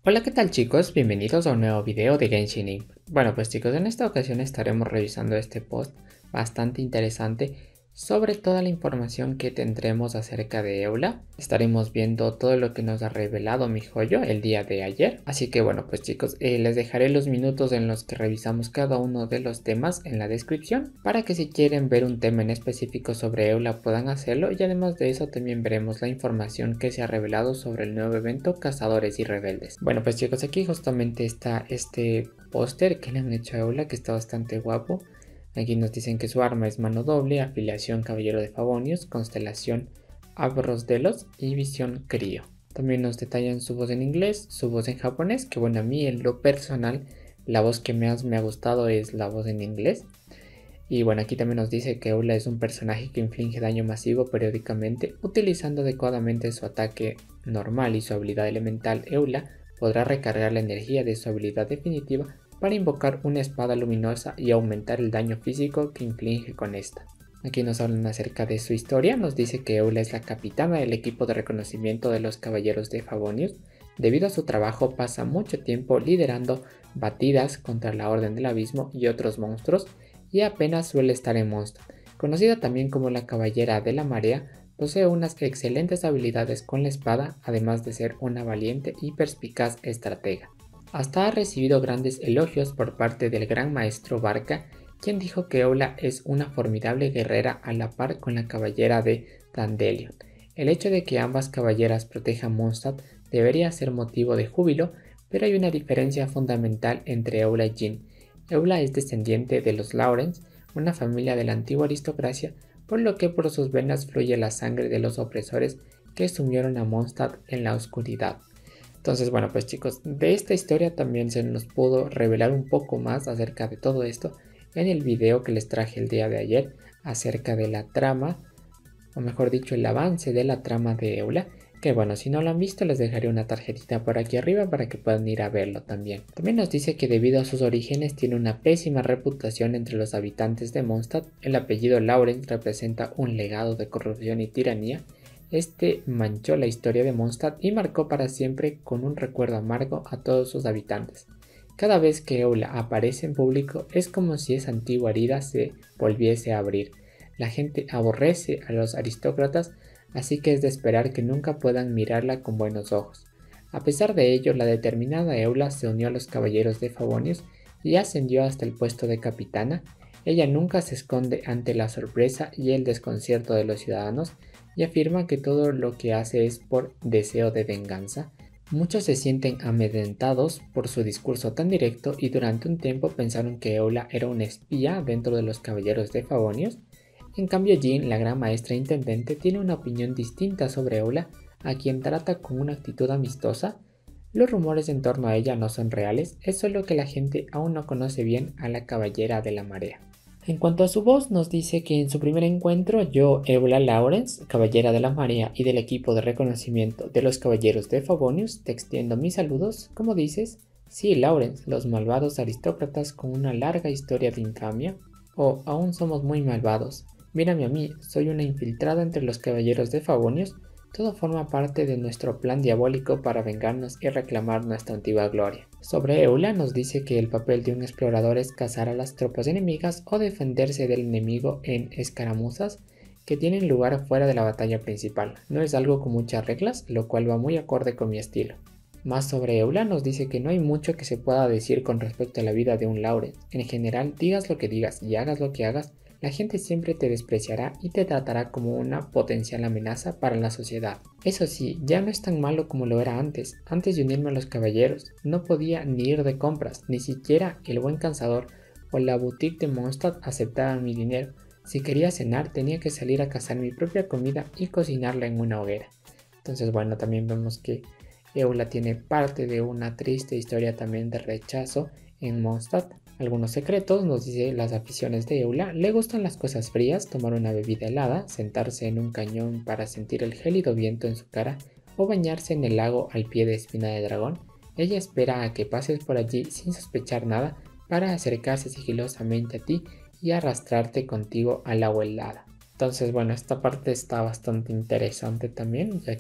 Hola, ¿qué tal chicos? Bienvenidos a un nuevo video de Genshin Impact. Bueno pues chicos, en esta ocasión estaremos revisando este post bastante interesante sobre toda la información que tendremos acerca de Eula. Estaremos viendo todo lo que nos ha revelado MiHoYo el día de ayer. Así que bueno pues chicos, les dejaré los minutos en los que revisamos cada uno de los temas en la descripción para que si quieren ver un tema en específico sobre Eula puedan hacerlo, y además de eso también veremos la información que se ha revelado sobre el nuevo evento Cazadores y Rebeldes. Bueno pues chicos, aquí justamente está este póster que le han hecho a Eula, que está bastante guapo. Aquí nos dicen que su arma es mano doble, afiliación Caballero de Favonius, constelación Abros Delos y visión Crío. También nos detallan su voz en inglés, su voz en japonés, que bueno, a mí en lo personal la voz que más me ha gustado es la voz en inglés. Y bueno, aquí también nos dice que Eula es un personaje que inflige daño masivo periódicamente. Utilizando adecuadamente su ataque normal y su habilidad elemental, Eula podrá recargar la energía de su habilidad definitiva para invocar una espada luminosa y aumentar el daño físico que inflige con esta. Aquí nos hablan acerca de su historia. Nos dice que Eula es la capitana del equipo de reconocimiento de los Caballeros de Favonius. Debido a su trabajo pasa mucho tiempo liderando batidas contra la Orden del Abismo y otros monstruos, y apenas suele estar en Mondstadt. Conocida también como la Caballera de la Marea, posee unas excelentes habilidades con la espada, además de ser una valiente y perspicaz estratega. Hasta ha recibido grandes elogios por parte del gran maestro Barca, quien dijo que Eula es una formidable guerrera a la par con la caballera de Dandelion. El hecho de que ambas caballeras protejan Mondstadt debería ser motivo de júbilo, pero hay una diferencia fundamental entre Eula y Jean. Eula es descendiente de los Lawrence, una familia de la antigua aristocracia, por lo que por sus venas fluye la sangre de los opresores que sumieron a Mondstadt en la oscuridad. Entonces, bueno, pues chicos, de esta historia también se nos pudo revelar un poco más acerca de todo esto en el video que les traje el día de ayer acerca de la trama, o mejor dicho, el avance de la trama de Eula. Que bueno, si no lo han visto les dejaré una tarjetita por aquí arriba para que puedan ir a verlo también. También nos dice que debido a sus orígenes tiene una pésima reputación entre los habitantes de Mondstadt. El apellido Lawrence representa un legado de corrupción y tiranía. Este manchó la historia de Mondstadt y marcó para siempre con un recuerdo amargo a todos sus habitantes. Cada vez que Eula aparece en público es como si esa antigua herida se volviese a abrir. La gente aborrece a los aristócratas, así que es de esperar que nunca puedan mirarla con buenos ojos. A pesar de ello, la determinada Eula se unió a los caballeros de Favonius y ascendió hasta el puesto de capitana. Ella nunca se esconde ante la sorpresa y el desconcierto de los ciudadanos y afirma que todo lo que hace es por deseo de venganza. Muchos se sienten amedrentados por su discurso tan directo y durante un tiempo pensaron que Eula era una espía dentro de los caballeros de Favonius. En cambio, Jean, la gran maestra intendente, tiene una opinión distinta sobre Eula, a quien trata con una actitud amistosa. Los rumores en torno a ella no son reales, es solo que la gente aún no conoce bien a la Caballera de la Marea. En cuanto a su voz, nos dice que en su primer encuentro, yo, Eula Lawrence, Caballera de la Marea y del equipo de reconocimiento de los Caballeros de Favonius, te extiendo mis saludos. ¿Cómo dices? Sí, Lawrence, los malvados aristócratas con una larga historia de infamia. Oh, aún somos muy malvados. Mírame a mí, soy una infiltrada entre los Caballeros de Favonius. Todo forma parte de nuestro plan diabólico para vengarnos y reclamar nuestra antigua gloria. Sobre Eula nos dice que el papel de un explorador es cazar a las tropas enemigas o defenderse del enemigo en escaramuzas que tienen lugar fuera de la batalla principal. No es algo con muchas reglas, lo cual va muy acorde con mi estilo. Más sobre Eula nos dice que no hay mucho que se pueda decir con respecto a la vida de un Lawrence. En general, digas lo que digas y hagas lo que hagas, la gente siempre te despreciará y te tratará como una potencial amenaza para la sociedad. Eso sí, ya no es tan malo como lo era antes. Antes de unirme a los caballeros, no podía ni ir de compras, ni siquiera el buen cazador o la boutique de Mondstadt aceptaban mi dinero. Si quería cenar, tenía que salir a cazar mi propia comida y cocinarla en una hoguera. Entonces, bueno, también vemos que Eula tiene parte de una triste historia también de rechazo en Mondstadt. Algunos secretos, nos dice las aficiones de Eula: le gustan las cosas frías, tomar una bebida helada, sentarse en un cañón para sentir el gélido viento en su cara o bañarse en el lago al pie de Espina de Dragón. Ella espera a que pases por allí sin sospechar nada para acercarse sigilosamente a ti y arrastrarte contigo al agua helada. Entonces, bueno, esta parte está bastante interesante también, ya que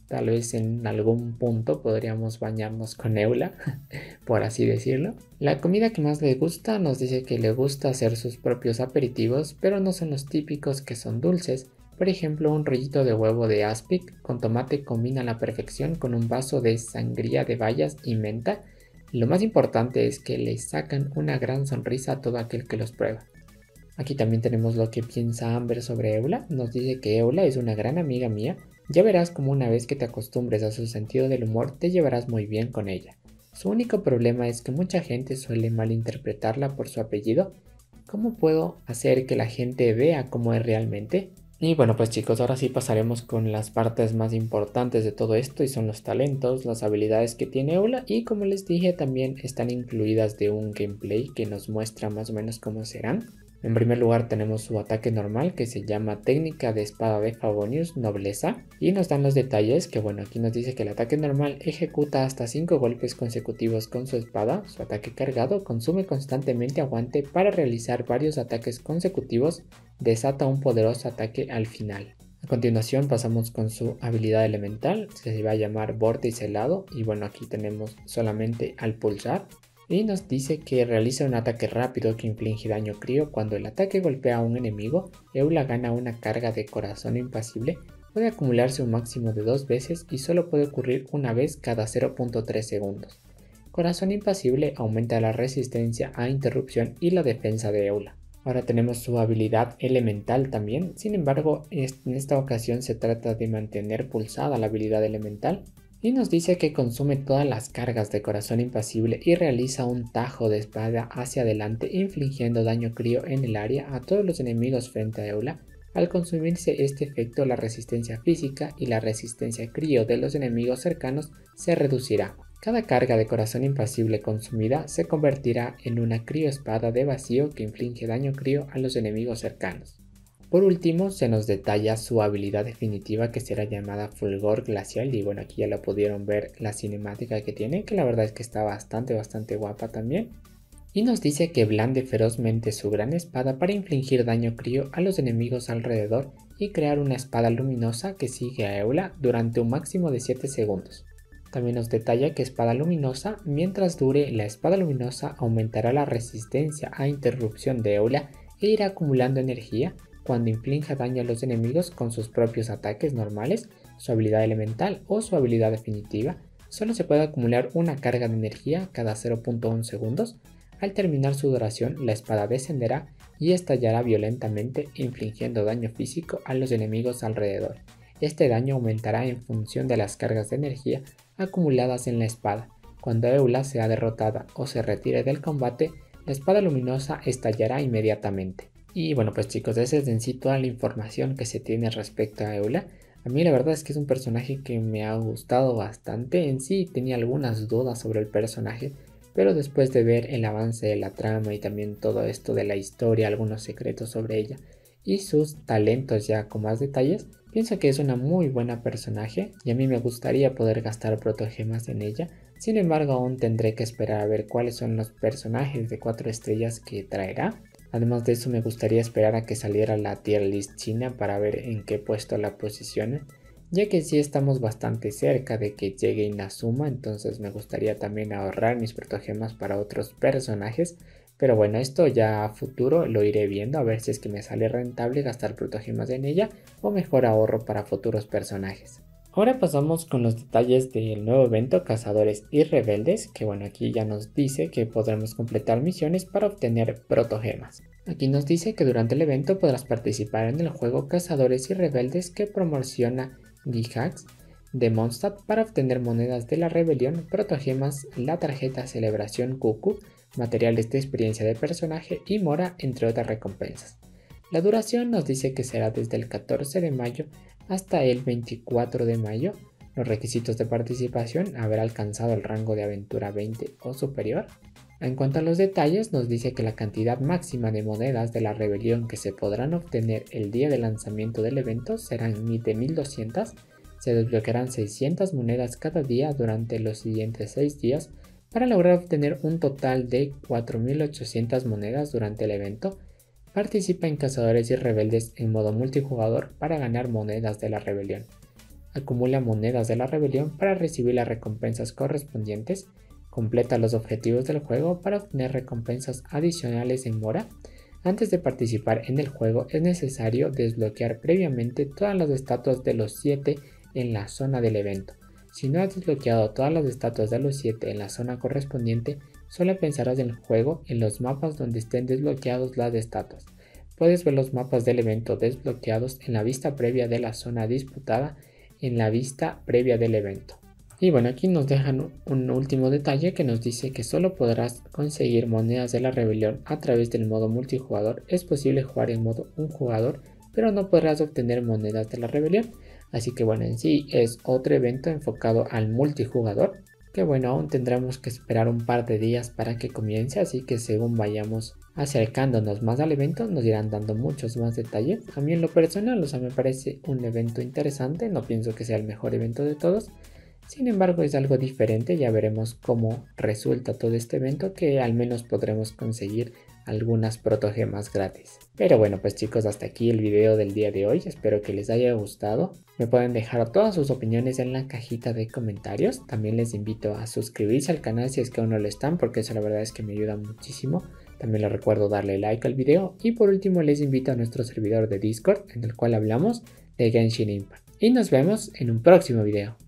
tal vez en algún punto podríamos bañarnos con Eula, por así decirlo. La comida que más le gusta nos dice que le gusta hacer sus propios aperitivos, pero no son los típicos que son dulces. Por ejemplo, un rollito de huevo de aspic con tomate combina a la perfección con un vaso de sangría de bayas y menta. Lo más importante es que le sacan una gran sonrisa a todo aquel que los prueba. Aquí también tenemos lo que piensa Amber sobre Eula. Nos dice que Eula es una gran amiga mía. Ya verás como una vez que te acostumbres a su sentido del humor te llevarás muy bien con ella. Su único problema es que mucha gente suele malinterpretarla por su apellido. ¿Cómo puedo hacer que la gente vea cómo es realmente? Y bueno, pues chicos, ahora sí pasaremos con las partes más importantes de todo esto y son los talentos, las habilidades que tiene Eula y como les dije también están incluidas de un gameplay que nos muestra más o menos cómo serán. En primer lugar tenemos su ataque normal que se llama técnica de espada de Favonius Nobleza y nos dan los detalles que bueno, aquí nos dice que el ataque normal ejecuta hasta 5 golpes consecutivos con su espada, su ataque cargado consume constantemente aguante para realizar varios ataques consecutivos, desata un poderoso ataque al final. A continuación pasamos con su habilidad elemental que se va a llamar Vórtice Helado y bueno, aquí tenemos solamente al pulsar. Y nos dice que realiza un ataque rápido que inflige daño crío. Cuando el ataque golpea a un enemigo, Eula gana una carga de corazón impasible. Puede acumularse un máximo de 2 veces y solo puede ocurrir una vez cada 0.3 segundos. Corazón impasible aumenta la resistencia a interrupción y la defensa de Eula. Ahora tenemos su habilidad elemental también, sin embargo en esta ocasión se trata de mantener pulsada la habilidad elemental. Y nos dice que consume todas las cargas de corazón impasible y realiza un tajo de espada hacia adelante infligiendo daño crío en el área a todos los enemigos frente a Eula. Al consumirse este efecto la resistencia física y la resistencia crío de los enemigos cercanos se reducirá. Cada carga de corazón impasible consumida se convertirá en una crío espada de vacío que inflige daño crío a los enemigos cercanos. Por último se nos detalla su habilidad definitiva que será llamada Fulgor Glacial y bueno, aquí ya lo pudieron ver la cinemática que tiene, que la verdad es que está bastante guapa también. Y nos dice que blande ferozmente su gran espada para infligir daño crío a los enemigos alrededor y crear una espada luminosa que sigue a Eula durante un máximo de 7 segundos. También nos detalla que espada luminosa, mientras dure la espada luminosa aumentará la resistencia a interrupción de Eula e irá acumulando energía cuando inflige daño a los enemigos con sus propios ataques normales, su habilidad elemental o su habilidad definitiva. Solo se puede acumular una carga de energía cada 0.1 segundos. Al terminar su duración, la espada descenderá y estallará violentamente, infligiendo daño físico a los enemigos alrededor. Este daño aumentará en función de las cargas de energía acumuladas en la espada. Cuando Eula sea derrotada o se retire del combate, la espada luminosa estallará inmediatamente. Y bueno, pues chicos, esa es en sí toda la información que se tiene respecto a Eula. A mí la verdad es que es un personaje que me ha gustado bastante. En sí tenía algunas dudas sobre el personaje, pero después de ver el avance de la trama y también todo esto de la historia, algunos secretos sobre ella y sus talentos ya con más detalles, pienso que es una muy buena personaje y a mí me gustaría poder gastar protogemas en ella. Sin embargo, aún tendré que esperar a ver cuáles son los personajes de 4 estrellas que traerá. Además de eso me gustaría esperar a que saliera la tier list china para ver en qué puesto la posicione, ya que sí estamos bastante cerca de que llegue Inazuma, entonces me gustaría también ahorrar mis protogemas para otros personajes, pero bueno, esto ya a futuro lo iré viendo a ver si es que me sale rentable gastar protogemas en ella o mejor ahorro para futuros personajes. Ahora pasamos con los detalles del nuevo evento Cazadores y Rebeldes, que bueno, aquí ya nos dice que podremos completar misiones para obtener protogemas. Aquí nos dice que durante el evento podrás participar en el juego Cazadores y Rebeldes que promociona Gigax de Mondstadt para obtener monedas de la rebelión, protogemas, la tarjeta Celebración Cuckoo, materiales de experiencia de personaje y mora, entre otras recompensas. La duración nos dice que será desde el 14 de mayo hasta el 24 de mayo. Los requisitos de participación: haber alcanzado el rango de aventura 20 o superior. En cuanto a los detalles, nos dice que la cantidad máxima de monedas de la rebelión que se podrán obtener el día de lanzamiento del evento serán de 1200. Se desbloquearán 600 monedas cada día durante los siguientes 6 días para lograr obtener un total de 4800 monedas durante el evento. Participa en Cazadores y Rebeldes en modo multijugador para ganar monedas de la rebelión. acumula monedas de la rebelión para recibir las recompensas correspondientes, completa los objetivos del juego para obtener recompensas adicionales en mora. Antes de participar en el juego es necesario desbloquear previamente todas las estatuas de los 7 en la zona del evento. Si no has desbloqueado todas las estatuas de los 7 en la zona correspondiente, solo pensarás en el juego en los mapas donde estén desbloqueados las estatuas. Puedes ver los mapas del evento desbloqueados en la vista previa de la zona disputada en la vista previa del evento. Y bueno, aquí nos dejan un último detalle que nos dice que solo podrás conseguir monedas de la rebelión a través del modo multijugador. Es posible jugar en modo un jugador, pero no podrás obtener monedas de la rebelión. Así que bueno, en sí es otro evento enfocado al multijugador, que bueno, aún tendremos que esperar un par de días para que comience, así que según vayamos acercándonos más al evento nos irán dando muchos más detalles. A mí en lo personal, me parece un evento interesante, no pienso que sea el mejor evento de todos. Sin embargo, es algo diferente, ya veremos cómo resulta todo este evento, que al menos podremos conseguir algunas protogemas gratis. Pero bueno, pues chicos, hasta aquí el video del día de hoy, espero que les haya gustado. Me pueden dejar todas sus opiniones en la cajita de comentarios. También les invito a suscribirse al canal si es que aún no lo están, porque eso la verdad es que me ayuda muchísimo. También les recuerdo darle like al video y por último les invito a nuestro servidor de Discord, en el cual hablamos de Genshin Impact. Y nos vemos en un próximo video.